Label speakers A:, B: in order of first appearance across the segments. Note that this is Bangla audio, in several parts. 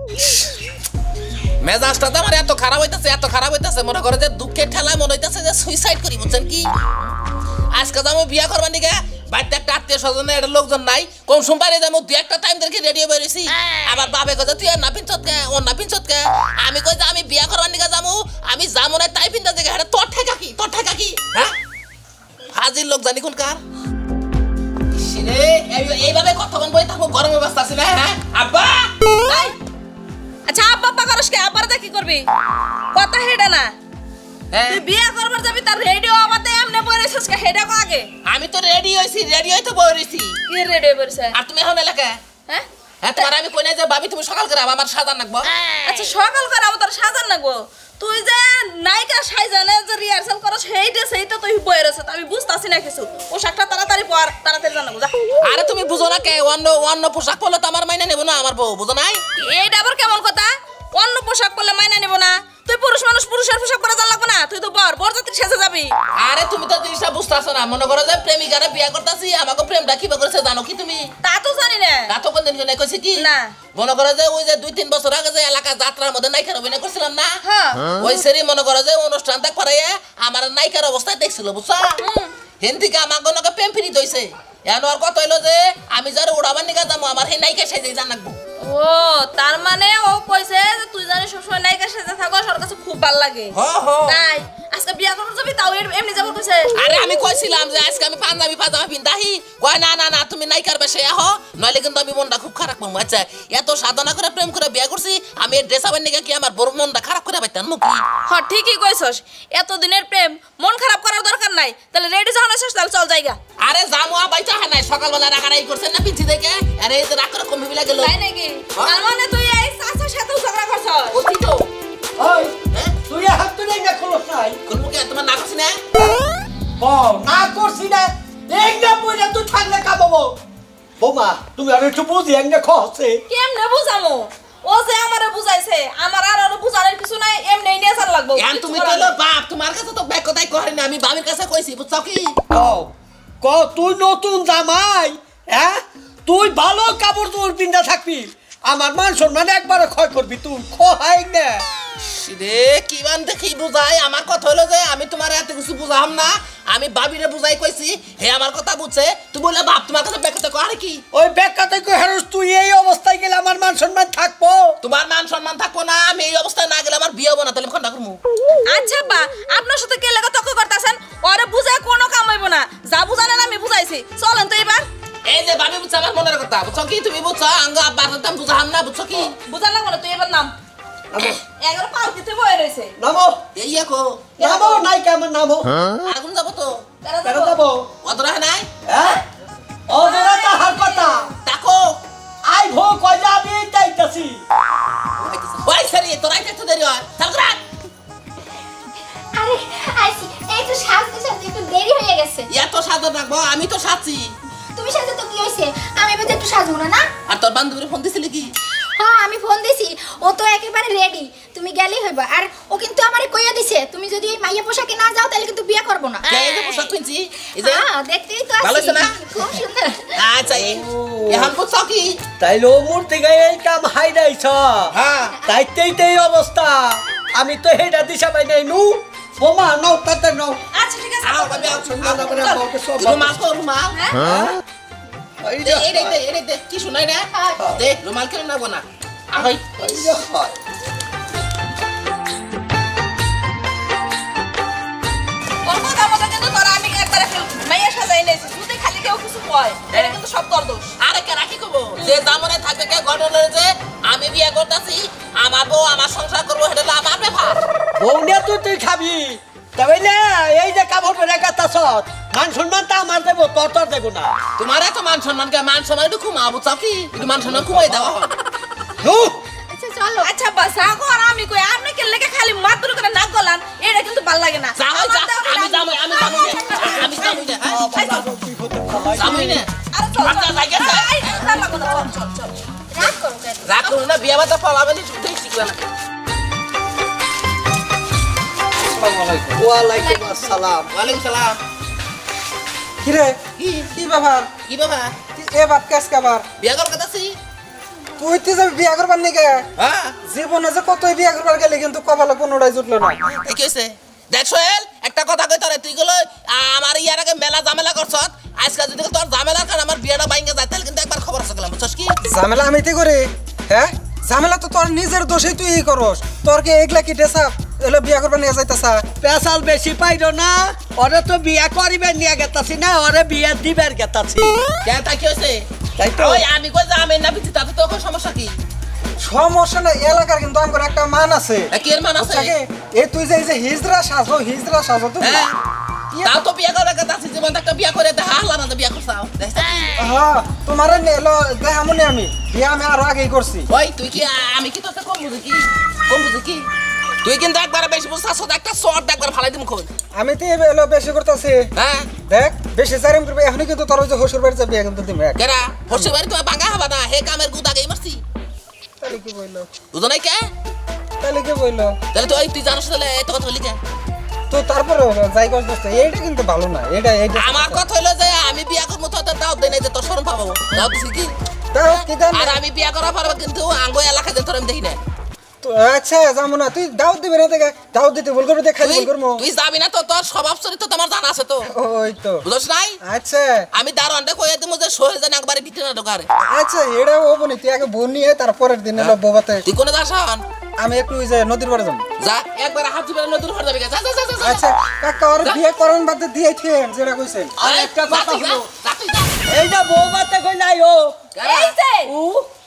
A: মেজাজটা তো আমার এত খারাপ হইতাছে মনে করে যে দুঃখের ঠেলায় মনে হইতাছে যে সুইসাইড করি বুঝছেন কি আজকে যাবো বিয়া করবার নিকে বাড়িতে একটা আত্মীয় স্বজন এর লোকজন নাই কোন সোমবারে যাবো দুই একটা টাইম দেখে রেডি হয়ে বেরিয়েছি আবার বাবে কয়ে তুই না পিনছত কে ও না পিনছত কে আমি কই যে আমি বিয়া করবার নিকে যাবো আমি যাবো না তাই পিনতা দেখে এটা তোর ঠেকা কি হ্যাঁ হাজির লোক জানি কোন কার এইভাবে কতক্ষণ বই থাকবো গরমের অবস্থা আছে না হ্যাঁ আব্বা
B: আচ্ছা আব্বা করস কে আবার কি করবি কথা হেডা না তুই বিয়া করবার যাবি তার রেডিও আমাতে এমনে বইরেছস কে হেডা কো আগে
A: আমি তো রেডি হই তো বইরেছি
B: কি রেডি বইরছ
A: আর তুমি এখন এলাকা
B: হ্যাঁ
A: তোমার আমি কই না যে ভাবি তুমি সকাল করে আমার সাজান লাগবো
B: আচ্ছা সকাল করে আমার সাজান লাগবো তুই যে নায়িকা সাইজানে যে রিহার্সাল করছ সেইটা তুই বইরেছ আমি বুঝতাছি না কিছু পোশাকটা তাড়াতাড়ি পর তাড়াতাড়ি জানাবো যা
A: আরে তুমি বুঝো না কে অন্য পোশাক পরলে তো আমার মাইনা নেব না আমার বউ বুঝো নাই
B: এইটা আবার কেমন কথা অন্য পোশাক পরলে মাইনা নেব না তুই পুরুষ মানুষ পুরুষের পোশাক পরা জান লাগবে না তুই তো বরযাত্রী সেজে যাবি
A: আরে তুমি তো জিনিসটা বুঝতাছ না মনে করো যে প্রেমিকারে বিয়া করতাছি আমাকে প্রেমটা কিভাবে করেছে জানো কি তুমি
B: তা তো জানি না
A: তা তো কোনদিন জন্য কইছি কি
B: না
A: মনে করো যে ওই যে 2-3 বছর আগে যে এলাকা যাত্রার মধ্যে নায়িকার অভিনয় করছিলাম না
B: হ্যাঁ
A: ওই সেরি মনে করো যে অনুষ্ঠানটা করাইয়া আমার নায়িকার অবস্থায় দেখছিল বুঝছো হিন্দিকে আমাকে নকে প্রেম ফিরি দইছে এখন আর কত হইলো যে আমি যারা উড়াবার নিকা যাবো আমার সেই নায়িকা সেজে জান লাগবো
B: ও তার মানে ও কইছে যে তুই জানিস সবসময় নায়িকা সেজে থাকস ওর কাছে খুব ভালো লাগে তাই আজকে বিয়া করতে যাবি তাও এমনি যাবো কইছে
A: আরে আমি কইছিলাম যে আজকে আমি পাঞ্জাবি পিন্দাহি কয় না তুমি নায়িকার বেশে আহো নইলে কিন্তু আমি মনটা খুব খারাপ করবো আচ্ছা এত সাধনা করে প্রেম করে বিয়া করছি আমি এই ড্রেস আবার নিকা কি আমার বড় মনটা খারাপ করে পাইতাম নাকি
B: হ্যাঁ ঠিকই কইছস এত দিনের প্রেম মন খারাপ করার দরকার নাই তাহলে রেডি যখন আসছিস তাহলে চল যাইগা
A: আরে জামু আবাইতা হয় নাই সকালবেলা রাগারাগি করছেন না পিছি দেখে আরে এই যে রাগ করে কমবি লাগলো
B: তাই নাকি তার মানে তুই এই চাচার সাথে ঝগড়া করছস
A: ওই তো
C: ওই তুই হাত তুলে না খোলস নাই
A: কোন কে তোমার না করছিস না
C: ও না করছিস না একটা বইরা তুই থাকলে কাবাবো বোমা তুমি আর একটু বুঝি একটা খসে
B: কেমনে বুঝামু ও যে আমারে বুঝাইছে আমার আর বুঝানোর কিছু নাই এমনি নিয়ে চাল লাগবো
A: এখন তুমি কইলো বাপ তোমার কাছে তো ব্যাক কথাই কই না আমি বাবির কাছে কইছি বুঝছো কি
C: ক তুই নতুন জামাই হ্যাঁ তুই ভালো কাপড় তোর পিন্দা থাকবি আমার মান সম্মান একবারে ক্ষয় করবি তুই খহাই না
A: রে কিমান দেখি বুঝাই আমার কথা হলো যে আমি তোমার এত কিছু বুঝাম না আমি বাবিরে বুঝাই কইছি হে আমার কথা বুঝছে তুই বলে বাপ তোমার কাছে ব্যাক কথা কয় কি
C: ওই ব্যাক কথা কই হেরস তুই এই অবস্থায় গেলে আমার মান সম্মান থাকবো
A: তোমার মান সম্মান থাকবো না আমি এই অবস্থায় না গেলে আমার বিয়ে হবে না তাহলে কোনটা করব
B: আচ্ছা বা আপনার সাথে কে লাগা তর্ক করতেছেন ওরে বুঝায় কোনো কাম হইব না যা বুঝালেন আমি বুঝাইছি চলেন তো এবার
A: এই যে বাবি বুঝছ আমার মনের কথা বুঝছো কি তুমি বুঝছো আঙ্গ আব্বার কথা বুঝাম না বুঝছো কি
B: বুঝাল লাগবো না তুই এবার নাম 11 পাল কিতে বই রইছে
C: নামো
A: এই একো
C: নামো নাই কেমন নামো
A: আগুন যাব তো
C: কেন যাবো
A: অদরা নাই
C: হ্যাঁ অদরা তো হার কথা
A: তাকো
C: আই ভো কই যাবি তাইতাছি
A: ওই সরি তোরা একটু দেরি হয় চলরা
D: আরে আইছি এই তো সাজতে সাজতে একটু দেরি হয়ে গেছে
A: এত সাদর রাখবো আমি তো সাজছি
D: তুমি সাজতে তো কি হইছে আমি এবার একটু সাজবো না
A: আর তোর বান্ধবীর ফোন দিছিলি কি
D: হ্যাঁ আমি ফোন দিছি ও তো একেবারে রেডি তুমি গেলেই হইবা আর ও কিন্তু আমারে কইয়া দিছে তুমি যদি এই মাইয়া পোশাকে না যাও তাহলে কিন্তু বিয়ে করব না
A: কে এই পোশাক কিনছি এই যে
D: হ্যাঁ দেখতেই তো আছি
A: ভালো আছে না
D: খুব সুন্দর
A: আচ্ছা এখন বুঝছো কি
C: তাইলে ও মোর থেকে এই কাম হাইরাইছ
A: হ্যাঁ
C: তাইতেই অবস্থা আমি তো হেডা দিশা পাই নাই নু বোমা নাও তাতে নাও
B: আচ্ছা ঠিক আছে
A: আও বাবা
C: সুন্দর করে বউকে সব
A: রুমাল তো রুমাল
C: হ্যাঁ এই যে
A: এই দে কি শুনাই না দে রুমাল কেন না গোনা আই
C: এই যে হয়
B: ওর কথা মতো কিন্তু তোরা আমি একবারে মাইয়া সাজাই নেছি যদি খালি কেউ কিছু কয় এটা কিন্তু সব তোর দোষ
A: আরে কে রাখি কব যে জামনে থাকে কে ঘটনা যে আমি বিয়ে করতেছি আমার বউ আমার সংসার করবো এটা হলো আমার ব্যাপার
C: বউ নিয়ে তুই খাবি তবে না এই যে কাপড় পরে কাটাছ মান সম্মান তা আমার দেবো তোর দেবো না
A: তোমার এত মান সম্মান কে মান সম্মান একটু খুমা বুঝছো কি একটু মান সম্মান খুমাই দেওয়া হয়
D: আচ্ছা চলো
B: আচ্ছা বাস আগো আর আমি কই আপনি কে লেগে খালি মাত্র করে নাক গলান এটা কিন্তু ভাল লাগে না
A: আমি যামই না যামই না
B: আরে চল
A: আচ্ছা জায়গা
B: এই না লাগো না চল
D: রাগ করো কেন
A: রাগ করো না বিয়ে বাতা পালাবে না শুধু শিখবে না
C: ওয়ালাইকুম আসসালাম
A: ওয়ালাইকুম সালাম
E: কিরে
A: কি
E: কি ব্যাপার
A: কি বাবা
E: এ বাপ কেস কাবার
A: বিয়ে কর কথা ছি
E: তুই তো যাবি বিয়া করবার নিকে
A: হ্যাঁ
E: জীবনে যে কতই বিয়া করবার গেলে কিন্তু কপালে কোনোটাই জুটলো না
A: এই কি হইছে দেখ সোহেল একটা কথা কই তোরে তুই গেলো আমার ইয়ার আগে মেলা ঝামেলা করছত আজকে যদি তোর ঝামেলার কারণে আমার বিয়েটা ভাঙে যায় তাহলে কিন্তু একবার খবর আছে গেলাম বুঝছস কি
E: ঝামেলা আমি তে করে হ্যাঁ ঝামেলা তো তোর নিজের দোষেই তুই করস তোর কি এগুলা কি ডেসা এলো বিয়া করবার নিয়ে যাইতাছা
C: পেশাল বেশি পাইরো না ওরে তো বিয়া করিবে নিয়ে গেতাছি না ওরে বিয়া দিবার গেতাছি
A: কেন তা কি হইছে
C: তাই তো
A: ওই আমি কই যে আমি না পিছি তাতে তো কোনো সমস্যা কি
E: সমস্যা না এলাকার কিন্তু আমার একটা মান আছে
A: কি এর মান আছে
E: এই তুই যে এই যে হিজড়া সাজো তুমি
A: হ্যাঁ তাও তো বিয়া করে গেতাছি জীবন একটা বিয়া করে দে হালা না বিয়া করছাও দেখছ
E: হ্যাঁ তোমারে নেলো দেখামুনি আমি বিয়া আমি আরো আগেই করছি
A: ওই তুই কি আমি কি তোতে কম বুঝি কি তুই কিন্তু একবার বেশি বুঝছাস একটা শর্ট একবার ফালাই দিম খোল
E: আমি তো এলো বেশি করতেছি
A: হ্যাঁ
E: দেখ বেশি জারিম করবে এখন কিন্তু তোর ওই যে হসুর বাড়ি যাবি কিন্তু দিমে
A: কেরা হচ্ছে বাড়ি তো ভাঙা হবে না হে কামের গুদ আগেই মারছি
E: তাহলে কি বললো
A: বুঝো নাই কে
E: তাহলে কি বললো
A: তাহলে তুই জানিস তাহলে এত কথা বলি কে
E: তো তারপরে যাই করছ দোস্ত এইটা কিন্তু ভালো না এইটা
A: আমার কথা হইলো যে আমি বিয়া করবো তো দাও দেই নাই যে তোর শরম পাবো দাও দিছি কি
E: দাও কি দাও
A: আর আমি বিয়া করা পারবো কিন্তু আঙ্গো এলাকায় তোর আমি দেখি না
E: তো আচ্ছা যাবো না তুই দাও দিবি না দেখে দাও দিতে ভুল করবি দেখ খালি ভুল করবো
A: তুই যাবি না তো তোর স্বভাব চরিত্র তোমার জানা আছে তো
E: ওই তো
A: বুঝছ নাই
E: আচ্ছা
A: আমি দারোয়ানটা কইয়া দিমু যে সোহেল জান একবারে ভিতরে না ঢোকারে
E: আচ্ছা এটা হবো না তুই আগে বোন নিয়ে তারপরের দিন এলো বউবাতে
A: তুই কোনে যাস
E: আমি একটু ওই যে নদীর পাড়ে যাবো
A: যা একবার হাত ধরে নদীর পাড়ে যাবি যা যা যা যা
E: আচ্ছা কাকা ওর বিয়ে করার বাদে দিয়েছেন যেটা কইছেন
C: আর একটা কথা হলো
A: তুই যা
C: এই যে বউ বাতে কই নাই ও
B: এই যে
C: ও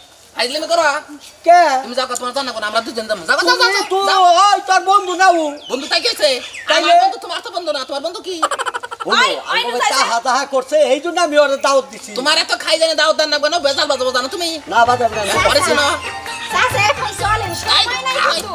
A: আইলে করো
C: কে
A: তুমি যাও তোমার জানা কোন আমরা দুজন যাবো যাও যাও যাও
C: তুই
A: যাও
C: ওই তোর বন্ধু না ও
A: বন্ধু তাই গেছে
C: তাইলে?
A: আমার বন্ধু তোমার তো বন্ধু না তোমার বন্ধু কি
C: বন্ধু আমাকে তাহা তাহা করছে এই জন্য আমি ওরে দাওয়াত দিছি
A: তোমার এত খাই জানে দাও দান না কেন বেজাল বাজাবো জানো তুমি
C: না বাজাব না
A: পড়েছ না
D: চাচা এখন চলেন সময় নাই কিন্তু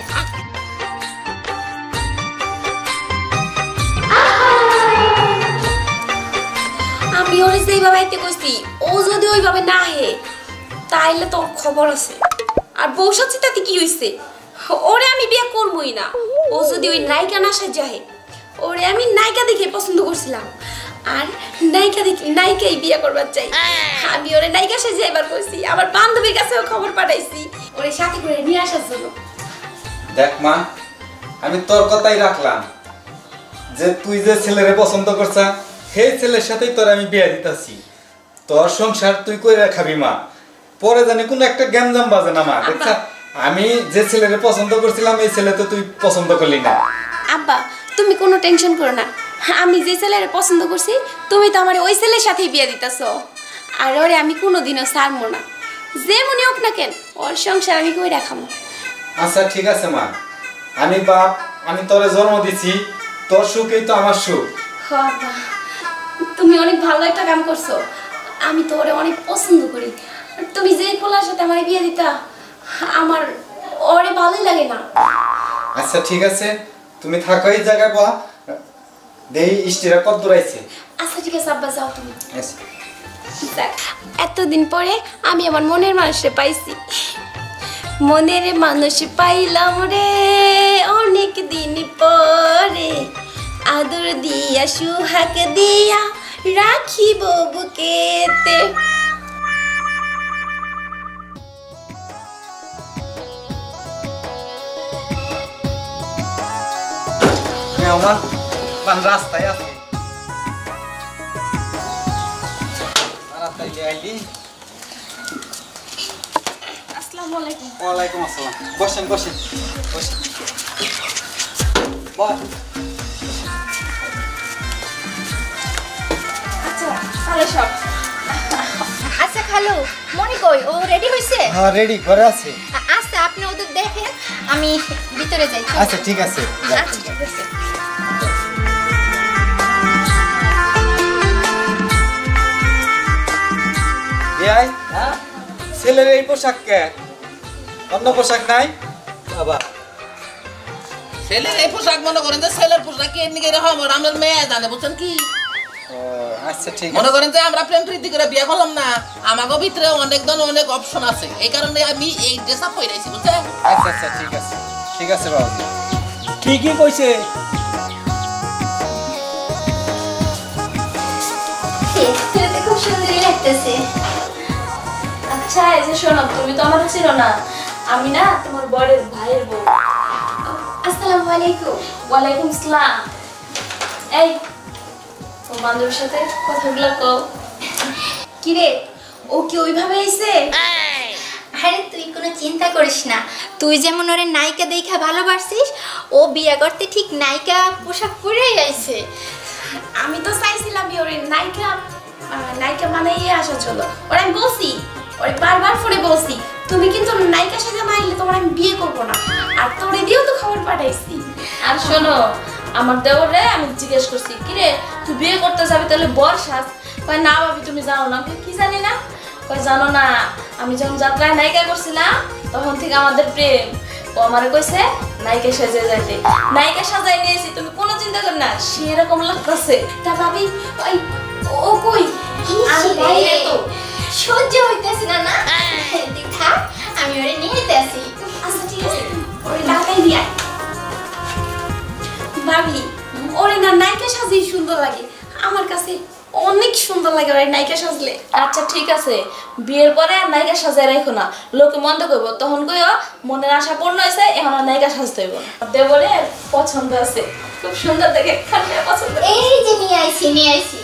F: আমি ওরে যেইভাবে আইতে কইছি ও যদি ওইভাবে না হে তাইলে তোর খবর আছে আর বউসার চিতাতে কি হইছে ওরে আমি বিয়ে করবই না ও যদি ওই নায়িকা না সাজাহে ওরে আমি নায়িকা দেখে পছন্দ করছিলাম আর নায়িকা দেখে নায়িকাই বিয়ে করবার চাই আমি ওরে নায়িকা সাজিয়ে এবার কইছি আমার বান্ধবীর কাছেও খবর পাঠাইছি ওরে সাথে করে নিয়ে আসার জন্য
G: দেখ মা আমি তোর কথাই রাখলাম যে তুই যে ছেলেরে পছন্দ করছা সেই ছেলের সাথেই তোর আমি বিয়ে দিতাছি তোর সংসার তুই কইরা খাবি মা পরে জানি কোনো একটা গ্যাঞ্জাম বাজে না মা দেখছা আমি যে ছেলেরে পছন্দ করছিলাম এই ছেলে তো তুই পছন্দ করলি না
F: আব্বা তুমি কোনো টেনশন করো না আমি যে ছেলেরে পছন্দ করছি তুমি তো আমার ওই ছেলের সাথেই বিয়ে দিতেছো আর ওরে আমি কোনোদিনও ছাড়বো না যে মনে হোক না কেন ওর সংসার আমি কই রাখামো
G: আচ্ছা ঠিক আছে মা আমি বাপ আমি তোরে জন্ম দিছি তোর সুখই তো আমার সুখ
F: আব্বা তুমি অনেক ভালো একটা কাম করছো আমি তো ওরে অনেক পছন্দ করি আর তুমি যে পোলার সাথে আমার বিয়ে দিতা আমার ওরে ভালোই লাগে না
G: আচ্ছা ঠিক আছে তুমি থাকো এই জায়গায় বা দেই ইস্টিরা কত দূরাইছে
F: আচ্ছা ঠিক আছে আব্বা যাও তুমি
G: আচ্ছা
F: দেখ, এতদিন পরে আমি আমার মনের মানুষে পাইছি মনের মানুষ পাইলাম রে অনেক দিন পরে আদর দিয়া সুহাগ দিয়া রাখিব বুকেতে
G: আমার পান রাস্তায় আছে তাড়াতাড়ি আইলি
F: আসসালামু আলাইকুম
G: ওয়ালাইকুম আসসালাম বসেন বসেন বসেন
C: বল
F: আচ্ছা তাহলে সব
D: আচ্ছা খালু মনি কই ও রেডি হইছে
E: হ্যাঁ রেডি করে আছে
D: আচ্ছা আপনি ওদের দেখেন আমি ভিতরে যাই
E: আচ্ছা ঠিক আছে যাও।
D: আচ্ছা ঠিক আছে
G: এই
C: হ্যাঁ
G: ছেলের এই পোশাক কে অন্য পোশাক নাই
C: বাবা
A: ছেলের এই পোশাক মনে করেন যে ছেলের পোশাক কে নিকে এরকম আমার মেয়ে জানে বুঝছেন কি
G: ও আচ্ছা ঠিক
A: মনে
G: আছে
A: করেন যে আমরা প্রেম প্রীতি করে বিয়ে করলাম না আমাকে ভিতরে অনেক ধরনের অনেক অপশন আছে এই কারণে আমি এই ড্রেস আপ হয়ে রয়েছি বুঝছেন
G: আচ্ছা আচ্ছা ঠিক আছে বাবা
C: ঠিকই কইছে
F: দেখতে খুব সুন্দরই লাগতেছে
B: আচ্ছা এই যে শোনো, তুমি তো আমার ছিল না, আমি না তোমার বড়ের ভাইয়ের বউ।
D: আসসালামু আলাইকুম।
B: ওয়ালাইকুম আসসালাম। এই তোর বান্ধবীর সাথে কথাগুলো কও।
D: কিরে,
B: ও কি ওইভাবে আইছে?
D: আরে তুই কোনো চিন্তা করিস না, তুই যেমন ওরে নায়িকা দেখা ভালোবাসিস, ও বিয়ে করতে ঠিক নায়িকা পোশাক পরেই আইছে।
F: আমি তো চাইছিলাম ওরে নায়িকা নায়িকা বানাইয়ে আসা চলো, ওরা আমি বলছি, ওরে বারবার ফোনে বলছি তুমি কিন্তু নায়িকা সাজা না এলে তোমার আমি বিয়ে করবো না, আর তোরে দিয়েও তো খবর পাঠাইছি।
B: আর শোনো, আমার দেওরে আমি জিজ্ঞেস করছি কিরে তুই বিয়ে করতে যাবি তাহলে বর সাজ। কয় না ভাবি তুমি জানো না। কি জানি না? কয় জানো না, আমি যখন যাত্রায় নায়িকা করছিলাম তখন থেকে আমাদের প্রেম। ও আমারে কইছে নায়িকা সাজে যাইতে, নায়িকা সাজাই নিয়েছি, তুমি কোনো চিন্তা কর না, সেরকম লাগতেছে।
F: তা ভাবি ওই ও কই?
D: আরে
F: বাইরে তো।
D: সহ্য হইতেছে না না, তুই থাক, আমি ওরে নিয়ে যেতে আসি।
F: আচ্ছা ঠিক আছে, ওরে ঢাকাই দিয়া। ভাবি ওরে না নায়িকা সাজেই সুন্দর লাগে, আমার কাছে অনেক সুন্দর লাগে ওরে নায়িকা সাজলে।
B: আচ্ছা ঠিক আছে, বিয়ের পরে আর নায়িকা সাজায় রাখো না, লোকে মন্দ করবো, তখন কইও মনের আশা পূর্ণ হয়েছে, এখন আর নায়িকা সাজতে হইব না। দেবরে পছন্দ আছে, খুব সুন্দর দেখে, খালি পছন্দ।
D: এই যে নিয়ে আইছি, নিয়ে আইছি।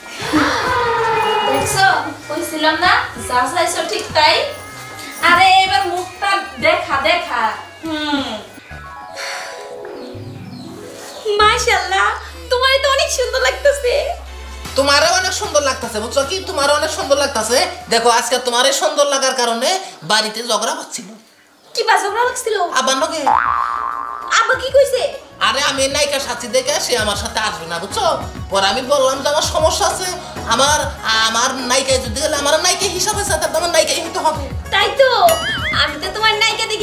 B: দেখছো, কইছিলাম না যা চাইছো ঠিক তাই। আরে এবার মুখটা দেখা দেখা।
F: মাশাআল্লাহ, তোমার তো অনেক সুন্দর লাগতেছে।
A: তোমারও অনেক সুন্দর লাগতেছে, বুঝছো কি? তোমারও অনেক সুন্দর লাগতেছে। দেখো আজকে তোমার এই সুন্দর লাগার কারণে বাড়িতে ঝগড়া হচ্ছিল।
F: কি বাজবরা লাগছিল?
A: আবার নগে
F: আব্বা কি কইছে?
A: আরে আমি নায়িকা সাথী দেখে সে আমার সাথে আসবে না, বুঝছো? পরে আমি বললাম যে আমার সমস্যা আছে, আমার নায়িকায় যদি গেলে আমার নায়িকা হিসাবে আছে, তাহলে আমার নায়িকাই হতে হবে।
F: তাই তো, আমি তো তোমার নায়িকা